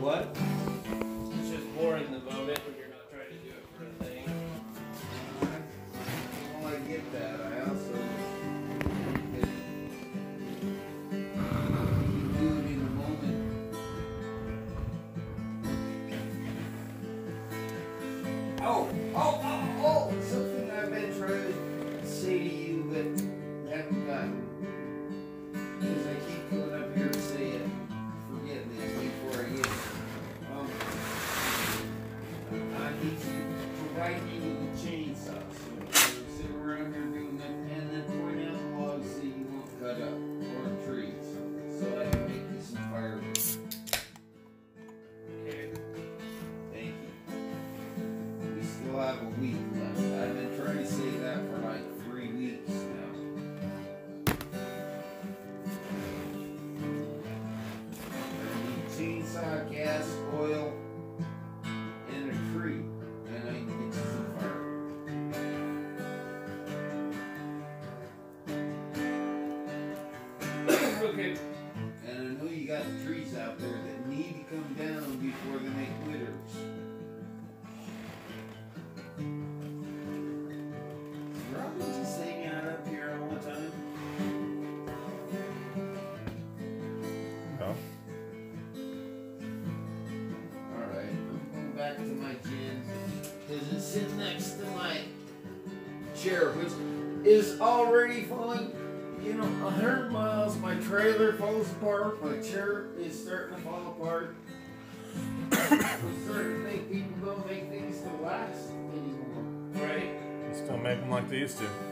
What? It's just boring the moment when you're not trying to do it for a thing. Well, I get that. I also get you do it in the moment. Oh! Something I've been trying to say to you but haven't gotten. Because I keep going up here to say it, forgetting it before I get it. I need you to provide me with a chainsaw. So sit around here doing that and then point out logs that you won't cut up or trees. So I can make you some firewood. Okay. Thank you. We still have a week left. I've been trying to say that for like 3 weeks now. I need chainsaw, gas, oil, and a tree. And I can get you some fire. Okay. And I know you got trees out there that need to come down before they make withers. Is Robin just hanging out up here all the time? No. Alright, I'm going back to my gin. Because it's sitting next to my chair, which is already falling. You know, 100 miles, my trailer falls apart, my chair is starting to fall apart. I'm starting to think people don't make things to last anymore. Right. Just don't make them like they used to.